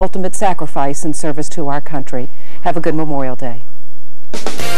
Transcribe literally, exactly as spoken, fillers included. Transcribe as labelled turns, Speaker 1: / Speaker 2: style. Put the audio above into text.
Speaker 1: ultimate sacrifice in service to our country. Have a good Memorial Day.